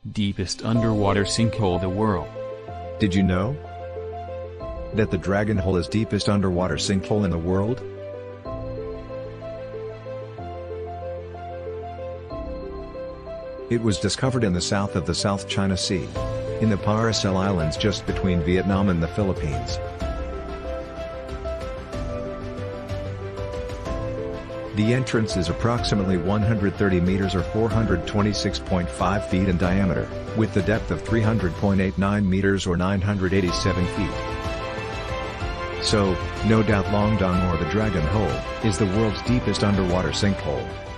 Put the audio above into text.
deepest underwater sinkhole in the world. Did you know that the Dragon Hole is deepest underwater sinkhole in the world? It was discovered in the south of the South China Sea, in the Paracel Islands just between Vietnam and the Philippines. The entrance is approximately 130 meters or 426.5 feet in diameter, with the depth of 300.89 meters or 987 feet. So, no doubt Longdong or the Dragon Hole is the world's deepest underwater sinkhole.